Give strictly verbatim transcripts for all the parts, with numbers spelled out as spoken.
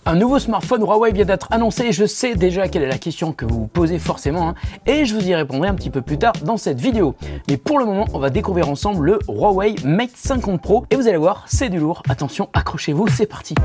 Un nouveau smartphone Huawei vient d'être annoncé et je sais déjà quelle est la question que vous vous posez forcément hein, et je vous y répondrai un petit peu plus tard dans cette vidéo. Mais pour le moment, on va découvrir ensemble le Huawei Mate cinquante Pro et vous allez voir, c'est du lourd. Attention, accrochez-vous, c'est parti.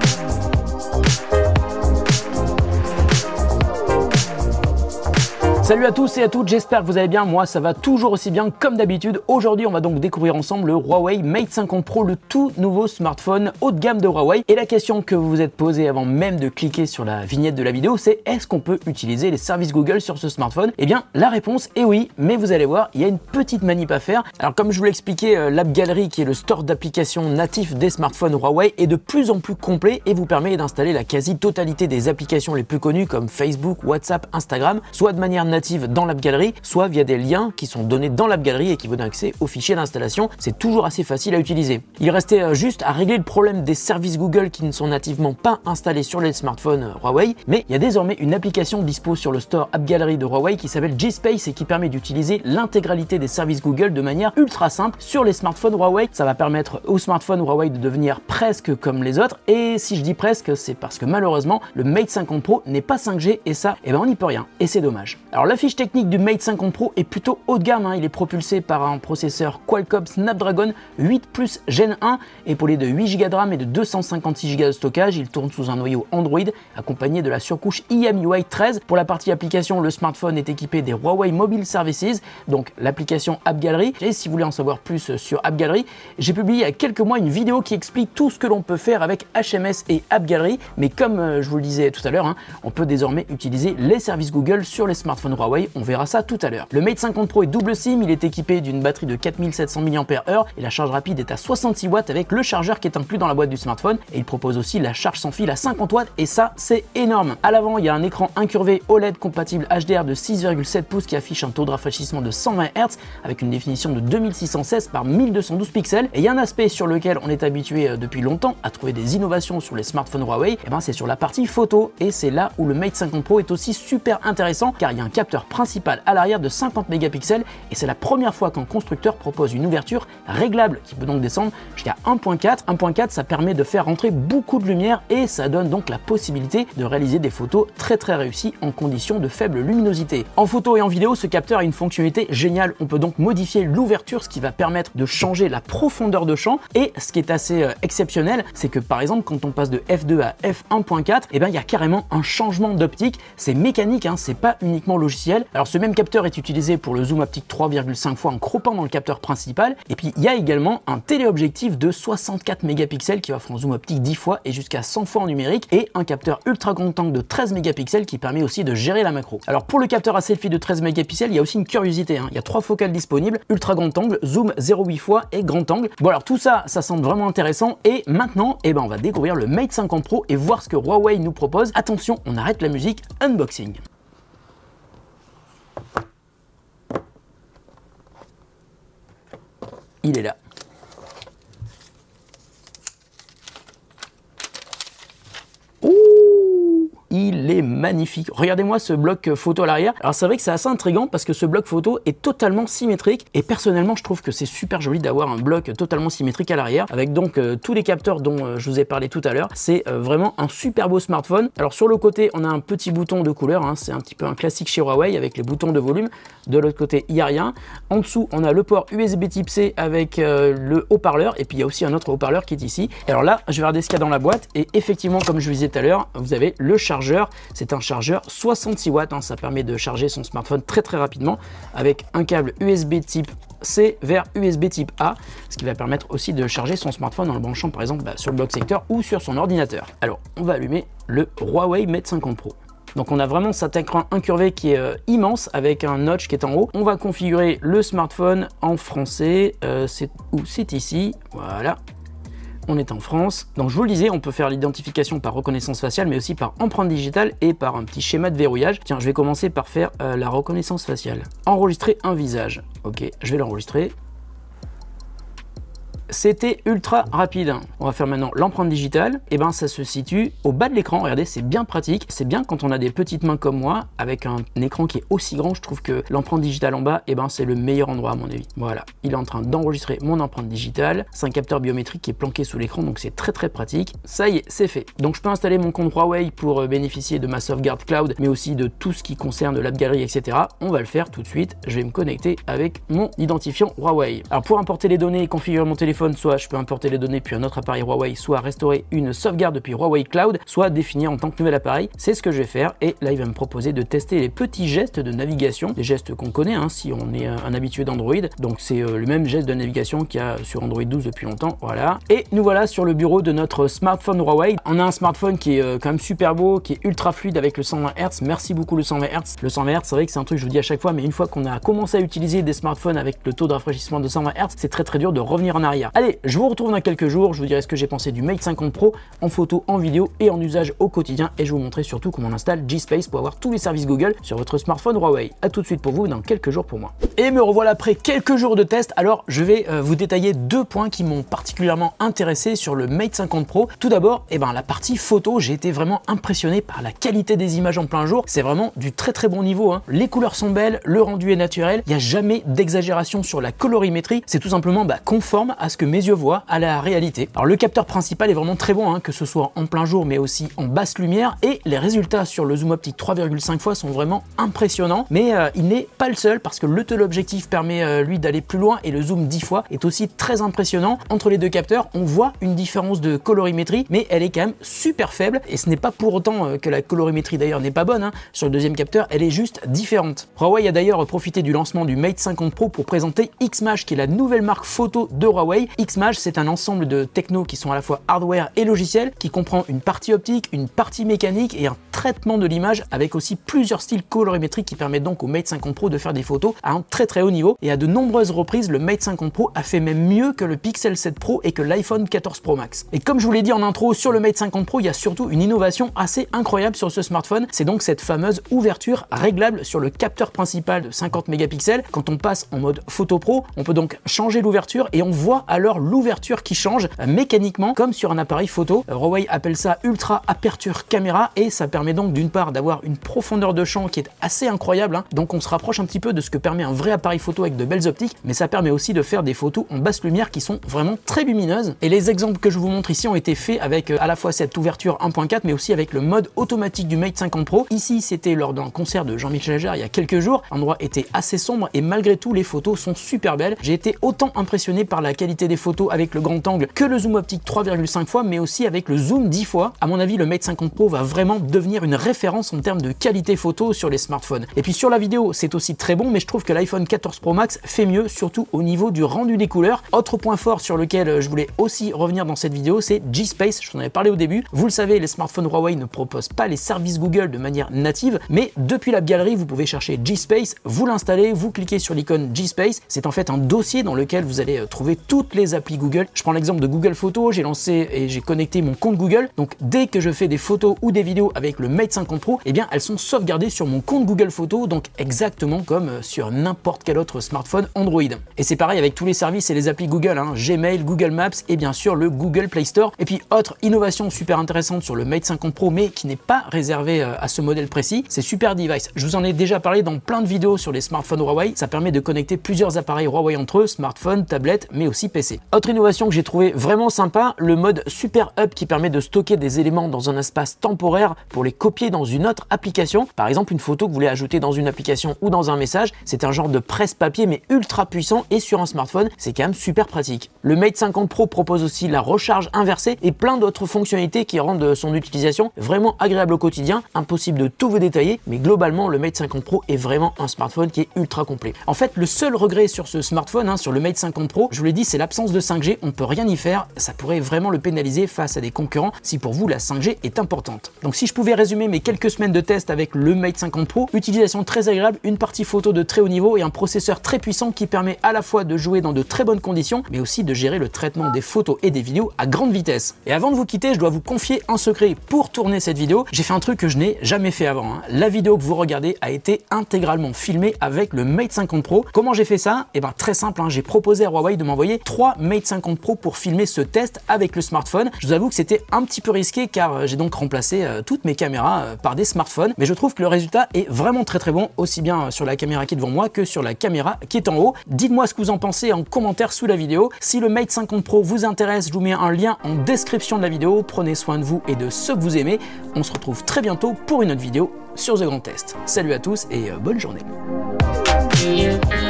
Salut à tous et à toutes, j'espère que vous allez bien, moi ça va toujours aussi bien comme d'habitude. Aujourd'hui on va donc découvrir ensemble le Huawei Mate cinquante Pro, le tout nouveau smartphone haut de gamme de Huawei. Et la question que vous vous êtes posée avant même de cliquer sur la vignette de la vidéo, c'est est-ce qu'on peut utiliser les services Google sur ce smartphone? Eh bien la réponse est oui, mais vous allez voir, il y a une petite manip à faire. Alors comme je vous l'expliquais, l'App Gallery qui est le store d'applications natif des smartphones Huawei est de plus en plus complet et vous permet d'installer la quasi-totalité des applications les plus connues comme Facebook, WhatsApp, Instagram, soit de manière native dans l'App Gallery, soit via des liens qui sont donnés dans l'App Gallery et qui vous donnent accès aux fichiers d'installation. C'est toujours assez facile à utiliser. Il restait juste à régler le problème des services Google qui ne sont nativement pas installés sur les smartphones Huawei, mais il y a désormais une application dispo sur le store App Gallery de Huawei qui s'appelle G-Space et qui permet d'utiliser l'intégralité des services Google de manière ultra simple sur les smartphones Huawei. Ça va permettre aux smartphones Huawei de devenir presque comme les autres, et si je dis presque, c'est parce que malheureusement le Mate cinquante Pro n'est pas cinq G et ça, eh ben on n'y peut rien et c'est dommage. Alors la fiche technique du Mate cinquante Pro est plutôt haut de gamme, hein. Il est propulsé par un processeur Qualcomm Snapdragon huit plus Gen un, épaulé de huit giga de RAM et de deux cent cinquante-six giga de stockage. Il tourne sous un noyau Android accompagné de la surcouche I M U I treize. Pour la partie application, le smartphone est équipé des Huawei Mobile Services, donc l'application App Gallery. Et si vous voulez en savoir plus sur App Gallery, j'ai publié il y a quelques mois une vidéo qui explique tout ce que l'on peut faire avec H M S et App Gallery. Mais comme je vous le disais tout à l'heure, hein, on peut désormais utiliser les services Google sur les smartphones Huawei. On verra ça tout à l'heure. Le Mate cinquante Pro est double SIM, il est équipé d'une batterie de quatre mille sept cents milliampères heure et la charge rapide est à soixante-six watts avec le chargeur qui est inclus dans la boîte du smartphone, et il propose aussi la charge sans fil à cinquante watts et ça c'est énorme. À l'avant, il y a un écran incurvé O L E D compatible H D R de six virgule sept pouces qui affiche un taux de rafraîchissement de cent vingt hertz avec une définition de deux mille six cent seize par mille deux cent douze pixels. Et il y a un aspect sur lequel on est habitué depuis longtemps à trouver des innovations sur les smartphones Huawei, et ben c'est sur la partie photo, et c'est là où le Mate cinquante Pro est aussi super intéressant car il y a un capteur principal à l'arrière de cinquante mégapixels et c'est la première fois qu'un constructeur propose une ouverture réglable qui peut donc descendre jusqu'à un point quatre. un point quatre, ça permet de faire rentrer beaucoup de lumière et ça donne donc la possibilité de réaliser des photos très très réussies en conditions de faible luminosité. En photo et en vidéo, ce capteur a une fonctionnalité géniale. On peut donc modifier l'ouverture, ce qui va permettre de changer la profondeur de champ, et ce qui est assez euh, exceptionnel, c'est que par exemple quand on passe de F deux à F un point quatre, et ben il y a carrément un changement d'optique. C'est mécanique, hein, c'est pas uniquement logiciel. Alors ce même capteur est utilisé pour le zoom optique trois virgule cinq fois en croppant dans le capteur principal, et puis il y a également un téléobjectif de soixante-quatre mégapixels qui offre un zoom optique dix fois et jusqu'à cent fois en numérique, et un capteur ultra grand angle de treize mégapixels qui permet aussi de gérer la macro. Alors pour le capteur à selfie de treize mégapixels, il y a aussi une curiosité, hein. Il y a trois focales disponibles, ultra grand angle, zoom zéro virgule huit fois et grand angle. Bon alors tout ça, ça semble vraiment intéressant, et maintenant eh ben, on va découvrir le Mate cinquante Pro et voir ce que Huawei nous propose. Attention, on arrête la musique, unboxing. Il est là. Ouh, il est magnifique. Regardez-moi ce bloc photo à l'arrière. Alors c'est vrai que c'est assez intriguant parce que ce bloc photo est totalement symétrique, et personnellement je trouve que c'est super joli d'avoir un bloc totalement symétrique à l'arrière avec donc euh, tous les capteurs dont euh, je vous ai parlé tout à l'heure. C'est euh, vraiment un super beau smartphone. Alors sur le côté on a un petit bouton de couleur, hein, c'est un petit peu un classique chez Huawei avec les boutons de volume. De l'autre côté il n'y a rien. En dessous on a le port U S B type C avec euh, le haut-parleur, et puis il y a aussi un autre haut-parleur qui est ici. Et alors là je vais regarder ce qu'il y a dans la boîte, et effectivement comme je vous disais tout à l'heure, vous avez le chargeur. C'est un chargeur soixante-six watts, hein, ça permet de charger son smartphone très très rapidement avec un câble U S B type C vers U S B type A, ce qui va permettre aussi de charger son smartphone en le branchant par exemple bah, sur le bloc secteur ou sur son ordinateur. Alors on va allumer le Huawei Mate cinquante Pro. Donc on a vraiment cet écran incurvé qui est euh, immense avec un notch qui est en haut. On va configurer le smartphone en français, euh, c'est où c'est ici, voilà. On est en France. Donc je vous le disais, on peut faire l'identification par reconnaissance faciale, mais aussi par empreinte digitale et par un petit schéma de verrouillage. Tiens, je vais commencer par faire euh, la reconnaissance faciale. Enregistrer un visage. Ok, je vais l'enregistrer. c'était ultra rapide. On va faire maintenant l'empreinte digitale. Et ben ça se situe au bas de l'écran. Regardez, c'est bien pratique. C'est bien quand on a des petites mains comme moi, avec un écran qui est aussi grand. Je trouve que l'empreinte digitale en bas, et ben c'est le meilleur endroit à mon avis. Voilà, il est en train d'enregistrer mon empreinte digitale. C'est un capteur biométrique qui est planqué sous l'écran, donc c'est très très pratique. Ça y est, c'est fait. Donc je peux installer mon compte Huawei pour bénéficier de ma sauvegarde cloud, mais aussi de tout ce qui concerne l'app galerie, et cetera. On va le faire tout de suite. Je vais me connecter avec mon identifiant Huawei. Alors pour importer les données et configurer mon téléphone, soit je peux importer les données puis un autre appareil Huawei, soit restaurer une sauvegarde depuis Huawei Cloud, soit définir en tant que nouvel appareil. C'est ce que je vais faire et là il va me proposer de tester les petits gestes de navigation, des gestes qu'on connaît hein, si on est un habitué d'Android. Donc c'est euh, le même geste de navigation qu'il y a sur Android douze depuis longtemps. Voilà. Et nous voilà sur le bureau de notre smartphone Huawei. On a un smartphone qui est euh, quand même super beau, qui est ultra fluide avec le cent vingt hertz. Merci beaucoup le cent vingt hertz. Le cent vingt hertz, c'est vrai que c'est un truc que je vous dis à chaque fois, mais une fois qu'on a commencé à utiliser des smartphones avec le taux de rafraîchissement de cent vingt hertz, c'est très très dur de revenir en arrière. Allez, je vous retrouve dans quelques jours. Je vous dirai ce que j'ai pensé du Mate cinquante Pro en photo, en vidéo et en usage au quotidien. Et je vous montrer surtout comment on installe G-Space pour avoir tous les services Google sur votre smartphone Huawei. A tout de suite pour vous dans quelques jours pour moi. Et me revoilà après quelques jours de test. Alors je vais euh, vous détailler deux points qui m'ont particulièrement intéressé sur le Mate cinquante Pro. Tout d'abord, eh ben, la partie photo, j'ai été vraiment impressionné par la qualité des images en plein jour. C'est vraiment du très très bon niveau. Hein. Les couleurs sont belles, le rendu est naturel. Il n'y a jamais d'exagération sur la colorimétrie. C'est tout simplement bah, conforme à ce que mes yeux voient à la réalité. Alors le capteur principal est vraiment très bon, hein, que ce soit en plein jour mais aussi en basse lumière. Et les résultats sur le zoom optique trois virgule cinq fois sont vraiment impressionnants. Mais euh, il n'est pas le seul parce que le téléobjectif permet euh, lui d'aller plus loin et le zoom dix fois est aussi très impressionnant. Entre les deux capteurs, on voit une différence de colorimétrie, mais elle est quand même super faible. Et ce n'est pas pour autant euh, que la colorimétrie d'ailleurs n'est pas bonne. Hein. Sur le deuxième capteur, elle est juste différente. Huawei a d'ailleurs profité du lancement du Mate cinquante Pro pour présenter Xmage, qui est la nouvelle marque photo de Huawei. Xmage, c'est un ensemble de technos qui sont à la fois hardware et logiciel, qui comprend une partie optique, une partie mécanique et un traitement de l'image avec aussi plusieurs styles colorimétriques qui permettent donc au Mate cinquante Pro de faire des photos à un très très haut niveau. Et à de nombreuses reprises, le Mate cinquante Pro a fait même mieux que le Pixel sept Pro et que l'iPhone quatorze Pro Max. Et comme je vous l'ai dit en intro, sur le Mate cinquante Pro, il y a surtout une innovation assez incroyable sur ce smartphone. C'est donc cette fameuse ouverture réglable sur le capteur principal de cinquante mégapixels. Quand on passe en mode photo pro, on peut donc changer l'ouverture et on voit alors l'ouverture qui change mécaniquement comme sur un appareil photo. Huawei appelle ça Ultra Aperture Caméra et ça permet donc d'une part d'avoir une profondeur de champ qui est assez incroyable. Hein. Donc on se rapproche un petit peu de ce que permet un vrai appareil photo avec de belles optiques, mais ça permet aussi de faire des photos en basse lumière qui sont vraiment très lumineuses. Et les exemples que je vous montre ici ont été faits avec à la fois cette ouverture un point quatre mais aussi avec le mode automatique du Mate cinquante Pro. Ici c'était lors d'un concert de Jean-Michel Jarre il y a quelques jours. L'endroit était assez sombre et malgré tout les photos sont super belles. J'ai été autant impressionné par la qualité des photos avec le grand angle que le zoom optique trois virgule cinq fois, mais aussi avec le zoom dix fois. À mon avis, le Mate cinquante Pro va vraiment devenir une référence en termes de qualité photo sur les smartphones. Et puis sur la vidéo, c'est aussi très bon, mais je trouve que l'iPhone quatorze Pro Max fait mieux, surtout au niveau du rendu des couleurs. Autre point fort sur lequel je voulais aussi revenir dans cette vidéo, c'est G-Space. Je t'en avais parlé au début. Vous le savez, les smartphones Huawei ne proposent pas les services Google de manière native, mais depuis l'app galerie, vous pouvez chercher G-Space, vous l'installez, vous cliquez sur l'icône G-Space. C'est en fait un dossier dans lequel vous allez trouver toutes les applis Google. Je prends l'exemple de Google Photos, j'ai lancé et j'ai connecté mon compte Google. Donc dès que je fais des photos ou des vidéos avec le Mate cinquante Pro, eh bien elles sont sauvegardées sur mon compte Google Photos, donc exactement comme sur n'importe quel autre smartphone Android. Et c'est pareil avec tous les services et les applis Google, hein, Gmail, Google Maps et bien sûr le Google Play Store. Et puis autre innovation super intéressante sur le Mate cinquante Pro, mais qui n'est pas réservée à ce modèle précis, c'est Super Device. Je vous en ai déjà parlé dans plein de vidéos sur les smartphones Huawei. Ça permet de connecter plusieurs appareils Huawei entre eux, smartphone, tablette, mais aussi P C. Autre innovation que j'ai trouvé vraiment sympa, le mode Super Up qui permet de stocker des éléments dans un espace temporaire pour les copier dans une autre application. Par exemple, une photo que vous voulez ajouter dans une application ou dans un message, c'est un genre de presse-papier mais ultra puissant et sur un smartphone, c'est quand même super pratique. Le Mate cinquante Pro propose aussi la recharge inversée et plein d'autres fonctionnalités qui rendent son utilisation vraiment agréable au quotidien. Impossible de tout vous détailler, mais globalement, le Mate cinquante Pro est vraiment un smartphone qui est ultra complet. En fait, le seul regret sur ce smartphone, hein, sur le Mate cinquante Pro, je vous l'ai dit, c'est l'absence de cinq G. On peut rien y faire. Ça pourrait vraiment le pénaliser face à des concurrents si pour vous la cinq G est importante. Donc si je pouvais résumer mes quelques semaines de test avec le Mate cinquante Pro, utilisation très agréable, une partie photo de très haut niveau et un processeur très puissant qui permet à la fois de jouer dans de très bonnes conditions, mais aussi de gérer le traitement des photos et des vidéos à grande vitesse. Et avant de vous quitter, je dois vous confier un secret. Pour tourner cette vidéo, j'ai fait un truc que je n'ai jamais fait avant. Hein. La vidéo que vous regardez a été intégralement filmée avec le Mate cinquante Pro. Comment j'ai fait ça? Eh ben très simple, hein. J'ai proposé à Huawei de m'envoyer trois trois Mate cinquante Pro pour filmer ce test avec le smartphone. Je vous avoue que c'était un petit peu risqué car j'ai donc remplacé euh, toutes mes caméras euh, par des smartphones, mais je trouve que le résultat est vraiment très très bon, aussi bien sur la caméra qui est devant moi que sur la caméra qui est en haut. Dites-moi ce que vous en pensez en commentaire sous la vidéo. Si le Mate cinquante Pro vous intéresse, je vous mets un lien en description de la vidéo. Prenez soin de vous et de ceux que vous aimez. On se retrouve très bientôt pour une autre vidéo sur The Grand Test. Salut à tous et euh, bonne journée.